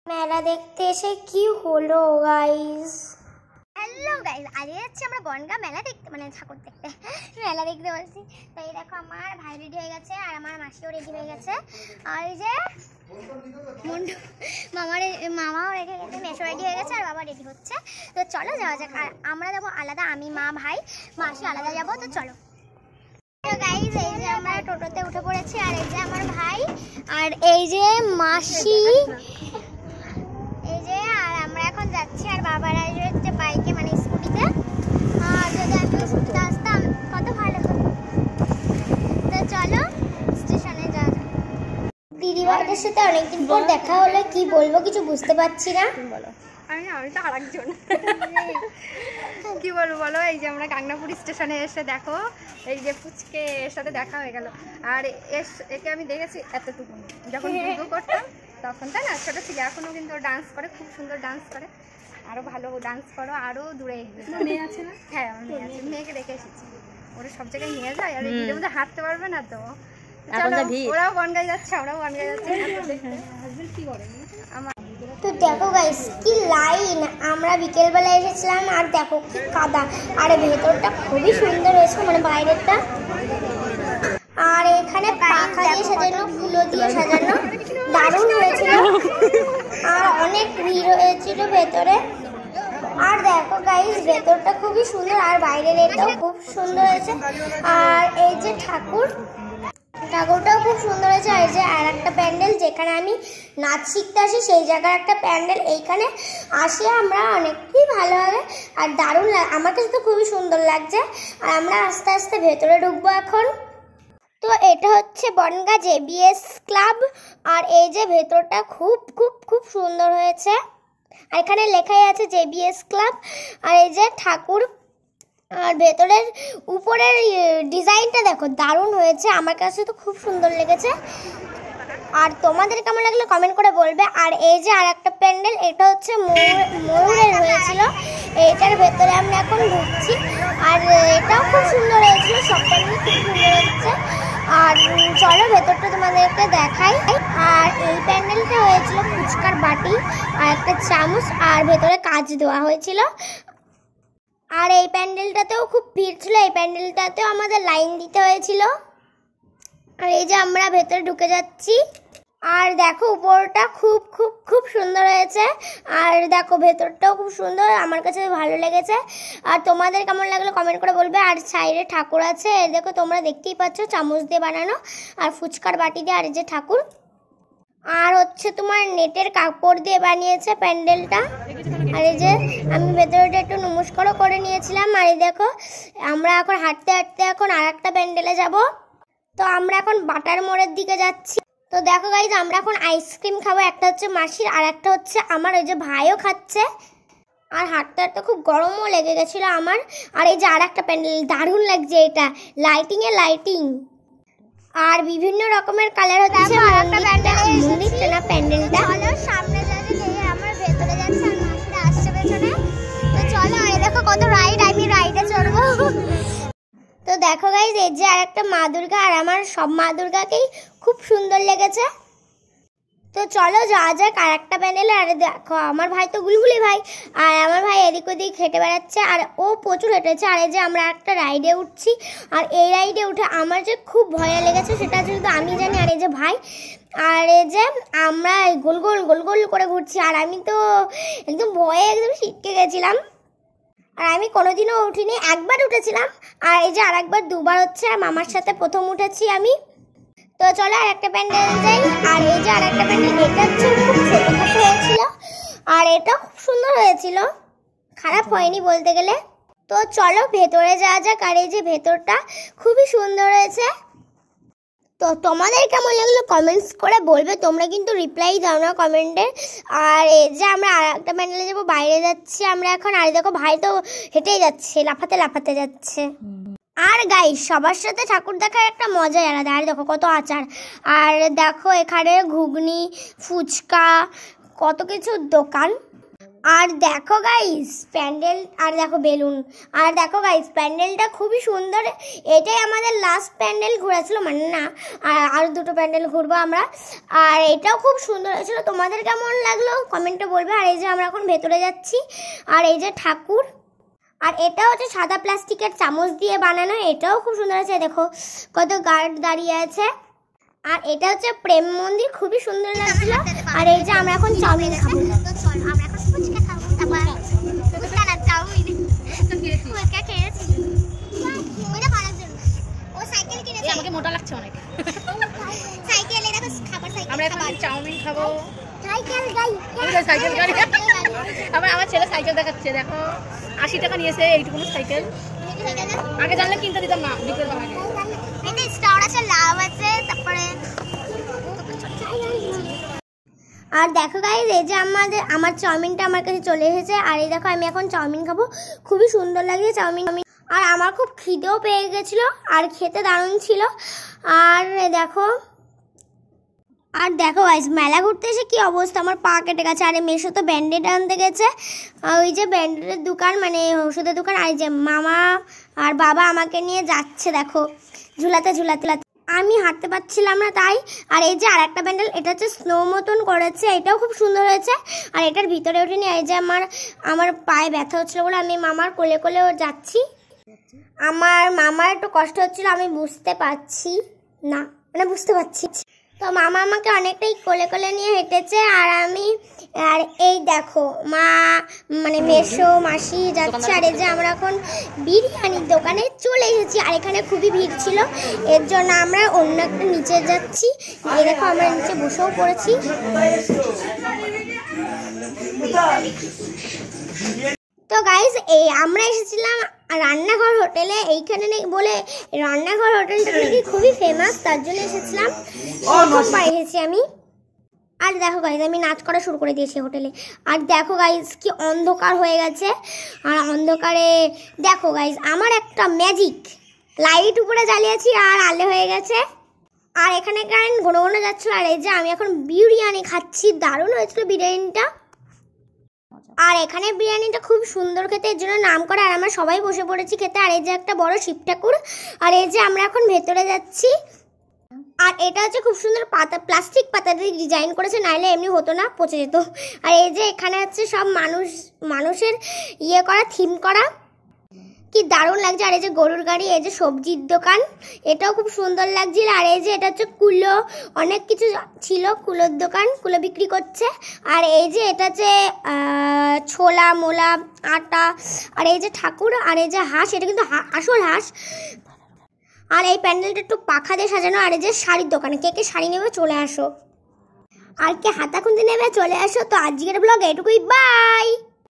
মেলা দেখতে এসে কি হলো গাইস? হ্যালো গাইস, আজকে যাচ্ছি আমরা বনগাঁ মেলা দেখতে, মানে ঠাকুর দেখতে। মেলা দেখতে বলছি তো। এই দেখো আমার ভাই রেডি হয়ে গেছে আর আমার মাসিও রেডি হয়ে গেছে। আর এই যে মামাও রেডি হয়ে গেছে, মেসো রেডি হয়ে গেছে আর বাবা রেডি হচ্ছে। তো চলো যাওয়া যাক। আর আমরা যাবো আলাদা, আমি মা ভাই মাসি আলাদা যাবো। তো চলো গাইস, এই যে আমরা টোটোতে উঠে পড়েছি আর এই যে আমার ভাই আর এই যে মাসি, এই যে আর আমরা এখন যাচ্ছি। আর বাবার আসবে বাইকে, মানে স্কুটিতে। আর যদি আমি স্কুটিতে আসতাম কত ভালো হতো। তো চলো স্টেশনে যাওয়া যাক। দিদিভাইদের সাথে অনেকদিন পর দেখা হলো, কি বলবো কিছু বুঝতে পারছি না। বলো। আমি তো আরেকজন কি বলবো বলো। এই যে আমরা গাংনাপুর স্টেশনে এসে দেখো, এই যে পুচকে এর সাথে দেখা হয়ে গেল। আর একে আমি দেখেছি এতটুকু যখন ভিডিও করতাম তখন, তাই না? ছোটো ছিল, এখনও কিন্তু ডান্স করে, খুব সুন্দর ডান্স করে। আরও ভালো ডান্স করো, আরও দূরে এগিয়ে। মেয়ে আছে না? হ্যাঁ, আমার মেয়ে আছে। মেয়েকে রেখে এসেছি, ওরা সব জায়গায় নিয়ে যায়। আর এর মধ্যে হাঁটতে পারবে না তো। ওরাও বনগাঁ যাচ্ছে, আমরাও বনগাঁ যাচ্ছি। কি করে আমার। তো দেখো গাইস কি লাইন, আমরা বিকেলবেলা এসেছিলাম আর দেখো কি কাদা। আর ভেতরটা খুবই সুন্দর হয়েছে, মানে বাইরেরটা। আর এখানে পাখা দিয়ে সাজানো, ফুলো দিয়ে সাজানো, দারুণ হয়েছিল। আর অনেক ভিড় হয়েছিল ভেতরে। আর দেখো গাইস ভেতরটা খুবই সুন্দর আর বাইরের এটাও খুব সুন্দর হয়েছে। আর এই যে ঠাকুরটাও খুব সুন্দর হয়েছে। আর যে আর একটা প্যান্ডেল, যেখানে আমি নাচ শিখতে আসি সেই জায়গার একটা প্যান্ডেল, এইখানে আসে আমরা অনেকই ভালো হবে। আর দারুণ আমার কাছে তো খুবই সুন্দর লাগছে। আর আমরা আস্তে আস্তে ভেতরে ঢুকবো এখন। তো এটা হচ্ছে বনগাঁ জেবিএস ক্লাব। আর এই যে ভেতরটা খুব খুব খুব সুন্দর হয়েছে। আর এখানে লেখাই আছে জেবিএস ক্লাব। আর এই যে ঠাকুর, আর ভেতরের উপরের ডিজাইনটা দেখো দারুণ হয়েছে, আমার কাছে তো খুব সুন্দর লেগেছে। আর তোমাদের কেমন লাগলো কমেন্ট করে বলবে। আর এই যে আর একটা প্যান্ডেল, এটা হচ্ছে ময়ূরের হয়েছিল, এইটার ভেতরে আমরা এখন ঢুকছি। আর এটাও খুব সুন্দর হয়েছিল, সব প্যান্ডেল খুব সুন্দর হচ্ছে। আর চলো ভেতরটা তোমাদেরকে দেখাই। আর এই প্যান্ডেলটা হয়েছিল ফুচকার বাটি আর একটা চামচ, আর ভেতরে কাঁচ দেওয়া হয়েছিল। আর এই প্যান্ডেলটাতেও খুব ভিড় ছিল, এই প্যান্ডেলটাতেও আমাদের লাইন দিতে হয়েছিল। আর এই যে আমরা ভেতরে ঢুকে যাচ্ছি। আর দেখো উপরটা খুব খুব খুব সুন্দর হয়েছে। আর দেখো ভেতরটাও খুব সুন্দর, আমার কাছে ভালো লেগেছে। আর তোমাদের কেমন লাগলো কমেন্ট করে বলবে। আর সাইডে ঠাকুর আছে, এই দেখো তোমরা দেখতেই পাচ্ছ, চামচ দিয়ে বানানো আর ফুচকার বাটি দিয়ে। আর এই যে ঠাকুর, আর হচ্ছে তোমার নেটের কাপড় দিয়ে বানিয়েছে প্যান্ডেলটা। আর এই যে আমি ভেতরটা একটু নমস্কারও করে নিয়েছিলাম। আর এই দেখো আমরা এখন হাঁটতে হাঁটতে এখন আর একটা প্যান্ডেলে যাব। তো আমরা এখন বাটার মোড়ের দিকে যাচ্ছি। তো দেখো গাইজ আমরা এখন আইসক্রিম খাবো, একটা হচ্ছে মাসির আর একটা হচ্ছে আমার। ওই যে ভাইও খাচ্ছে। আর হাঁটতে হাঁটতে খুব গরমও লেগে গেছিলো আমার। আর এই যে আর একটা প্যান্ডেল, দারুণ লাগছে এটা, লাইটিং আর বিভিন্ন রকমের কালার হচ্ছে। মন্দিরটা না প্যান্ডেলটা। চলো সামনে যাচ্ছি, আমার ভেতরে যাচ্ছে আর মাসিরা আসছে পেছনে। তো চলো, এই দেখো কত রাইড, আমি রাইডে চড়বো। তো দেখো গাইজ এই যে আর একটা মা দুর্গা, আর আমার সব মা দুর্গাকেই খুব সুন্দর লেগেছে। তো চলো যাওয়া যাক আর একটা প্যান্ডেলে। আর দেখো আমার ভাই তো গুলগুলি ভাই, আর আমার ভাই এদিক ওদিক হেঁটে বেড়াচ্ছে আর ও প্রচুর হেঁটেছে। আর এই যে আমরা একটা রাইডে উঠছি, আর এই রাইডে উঠে আমার যে খুব ভয় লেগেছে সেটা শুধু আমি জানি। আর এই যে ভাই, আর এই যে আমরা গোল গোল করে ঘুরছি। আর আমি তো একদম ভয়ে একদম শিখে গেছিলাম। আর আমি কোনোদিনও উঠিনি, একবার উঠেছিলাম। আর এই যে আর একবার দুবার হচ্ছে, আর মামার সাথে প্রথম উঠেছি আমি। তো চলো আর একটা প্যান্ডেল যাই। আর এই যে আর একটা প্যান্ডেল, এটা হচ্ছে খুব ছোটোখাটো হয়েছিল আর এটা খুব সুন্দর হয়েছিল, খারাপ হয়নি বলতে গেলে। তো চলো ভেতরে যাওয়া যাক। আর এই যে ভেতরটা খুবই সুন্দর হয়েছে। তো তোমাদের কেমন লাগলো কমেন্টস করে বলবে, তোমরা কিন্তু রিপ্লাই দাও না কমেন্টে। আর এই যে আমরা আর একটা প্যান্ডেলে যাবো, বাইরে যাচ্ছি আমরা এখন। আর দেখো ভাই তো হেঁটেই যাচ্ছে, লাফাতে যাচ্ছে। আর গাইস সবার সাথে ঠাকুর দেখার একটা মজাই আলাদা। আর দেখো কত আচার, আর দেখো এখানে ঘুগনি, ফুচকা, কত কিছু দোকান। আর দেখো গাইস প্যান্ডেল, আর দেখো বেলুন, আর দেখো গাইস প্যান্ডেলটা খুবই সুন্দর। এটাই আমাদের লাস্ট প্যান্ডেল ঘোরা ছিল, মানে না আর দুটো প্যান্ডেল ঘুরবো আমরা। আর এটাও খুব সুন্দর হয়েছিল। তোমাদের কেমন লাগলো কমেন্টে বলবে। আর এই যে আমরা এখন ভেতরে যাচ্ছি, আর এই যে ঠাকুর, আর এটা হচ্ছে সাদা প্লাস্টিকের চামচ দিয়ে বানানো, এটাও খুব সুন্দর আছে। দেখো কত গার্ড দাঁড়িয়ে আছে। আর এটা হচ্ছে প্রেম মন্দির, খুবই সুন্দর লাগছিল। আর এই যে আমরা এখন চাউমিন খাবো। তো চলো আমরা এখন ফুচকা খাবো, তারপর ফুচকা না চাউমিন তো খেয়েছি, ফুচকা খেয়েছি ওইটা বানার জন্য। ও সাইকেল কিনেছে, আমাকে মোটা লাগছে অনেক। সাইকেলে দেখো খাবার, সাইকেল আমরা এখন চাউমিন খাবো। সাইকেল গাই, সাইকেল গাড়ি আমার ছেলে সাইকেল দেখাচ্ছে, দেখো 80 টাকা নিয়েছে এইটুকুনো সাইকেল। আগে জানলে কিনতে দিতাম না, বিকেল বেলায়। এটা স্টার আছে, লাভ আছে, তারপরে আর দেখো গাইস এই যে আমার চাউমিনটা আমার কাছে চলে এসেছে। আর এই দেখো আমি এখন চাউমিন খাবো, খুবই সুন্দর লাগে চাউমিন। আর আমার খুব খিদেও পেয়ে গেছিলো, আর খেতে দারুণ ছিল। আর দেখো গাইস মেলা ঘুরতে এসে কি অবস্থা, আমার পা কেটে গেছে। আর মেশো তো ব্যান্ডেড আনতে গেছে, ওই যে ব্যান্ডেডের দোকান, মানে ওষুধের দোকান। আর যে মামা আর বাবা আমাকে নিয়ে যাচ্ছে দেখো ঝুলাতে ঝুলাতে, আমি হাঁটতে পারছিলাম না তাই। আর এই যে আর একটা ব্যান্ডেল, এটা হচ্ছে স্নো মতন করেছে, এটাও খুব সুন্দর হয়েছে। আর এটার ভিতরে উঠিনি। এই যে আমার পায়ে ব্যথা হচ্ছিলো বলে আমি মামার কোলে কোলে যাচ্ছি। আমার মামার একটু কষ্ট হচ্ছিল, আমি বুঝতে পারছি না, মানে বুঝতে পারছি। তো মামা আমাকে অনেকটাই কোলে কোলে নিয়ে হেঁটেছে। আর এই দেখো মা, মানে মেশো মাসি যাচ্ছে। আর এই যে আমরা এখন বিরিয়ানির দোকানে চলে এসেছি। আর এখানে খুবই ভিড় ছিল, এর জন্য আমরা অন্য একটা নিচে যাচ্ছি। এই দেখো আমরা নিচে বসেও পড়েছি। তো গাইজ আমরা এসেছিলাম রান্নাঘর হোটেলে, এইখানে বলে রান্নাঘর হোটেলটা নাকি খুবই ফেমাস, তার জন্য এসেছিলাম। এসেছি আমি। আর দেখো গাইজ আমি নাচ করা শুরু করে দিয়েছি হোটেলে। আর দেখো গাইজ কি অন্ধকার হয়ে গেছে। আর অন্ধকারে দেখো গাইজ আমার একটা ম্যাজিক লাইট উপরে জ্বালিয়েছি, আর আলো হয়ে গেছে। আর এখানে কারেন্ট ঘন ঘন যাচ্ছিল। আর এই যে আমি এখন বিরিয়ানি খাচ্ছি, দারুণ হয়েছিল বিরিয়ানিটা। আর এখানে বিরিয়ানিটা খুব সুন্দর খেতে, এর জন্য নাম করা। আর আমরা সবাই বসে পড়েছি খেতে। আর এই যে একটা বড় শিব ঠাকুর। আর এই যে আমরা এখন ভেতরে যাচ্ছি। আর এটা হচ্ছে খুব সুন্দর পাতা, প্লাস্টিক পাতা দিয়ে ডিজাইন করেছে, নাইলে এমনি হতো না, পচে যেত। আর এই যে এখানে হচ্ছে সব মানুষের ইয়ে করা, থিম করা, কি দারুণ লাগছে। আর এই যে গরুর গাড়ি, এই যে সবজির দোকান, এটাও খুব সুন্দর লাগছিল। আর এই যে এটা হচ্ছে কুলো, অনেক কিছু ছিল, কুলোর দোকান, কুলো বিক্রি করছে। আর এই যে এটা হচ্ছে ছোলা মোলা আটা। আর এই যে ঠাকুর, আর এই যে হাঁস, এটা কিন্তু আসল হাঁস। আর এই প্যান্ডেলটা একটু পাখা দিয়ে সাজানো। আর এই যে শাড়ির দোকানে, কে শাড়ি নেবে চলে আসো, আর কে হাতা খুন্তি নেবে চলে আসো। তো আজকের ব্লগ এটুকুই, বাই।